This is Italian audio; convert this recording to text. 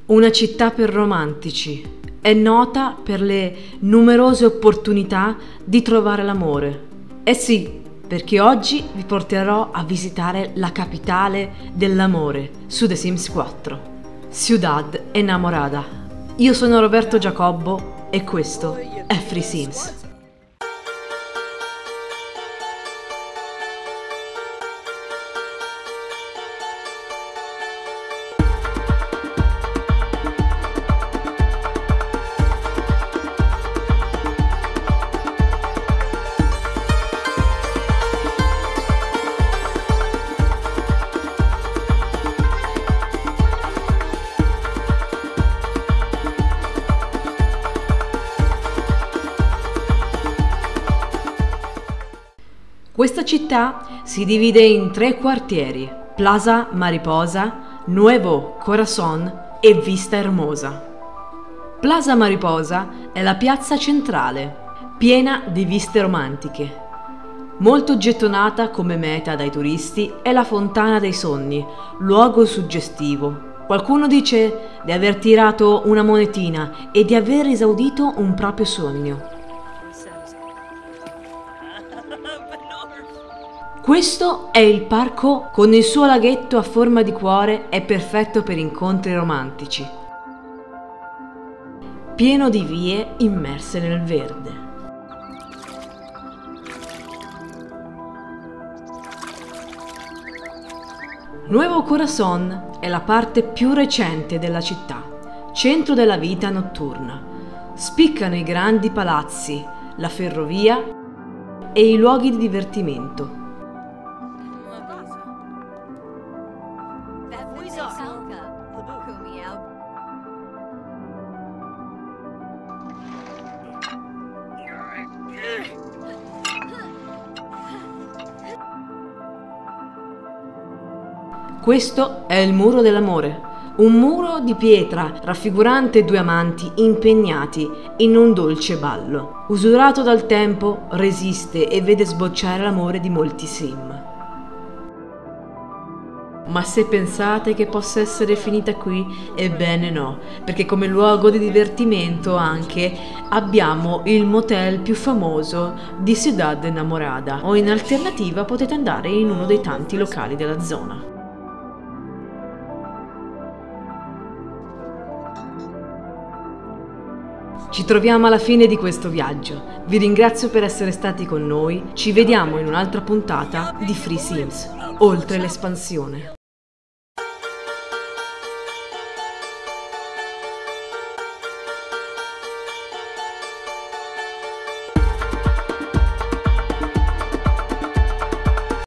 Una città per romantici. È nota per le numerose opportunità di trovare l'amore. Eh sì, perché oggi vi porterò a visitare la capitale dell'amore su The Sims 4, Ciudad Enamorada. Io sono Roberto Giacobbo e questo è Free Sims. Questa città si divide in 3 quartieri: Plaza Mariposa, Nuevo Corazon e Vista Hermosa. Plaza Mariposa è la piazza centrale, piena di viste romantiche. Molto gettonata come meta dai turisti è la Fontana dei Sogni, luogo suggestivo. Qualcuno dice di aver tirato una monetina e di aver esaudito un proprio sogno. Questo è il parco con il suo laghetto a forma di cuore, è perfetto per incontri romantici. Pieno di vie immerse nel verde. Nuevo Corazon è la parte più recente della città, centro della vita notturna. Spiccano i grandi palazzi, la ferrovia e i luoghi di divertimento. Questo è il muro dell'amore, un muro di pietra raffigurante 2 amanti impegnati in un dolce ballo. Usurato dal tempo, resiste e vede sbocciare l'amore di molti sim. Ma se pensate che possa essere finita qui, ebbene no, perché come luogo di divertimento anche abbiamo il motel più famoso di Ciudad Enamorada, o in alternativa potete andare in uno dei tanti locali della zona. Ci troviamo alla fine di questo viaggio. Vi ringrazio per essere stati con noi. Ci vediamo in un'altra puntata di Free Sims, oltre l'espansione.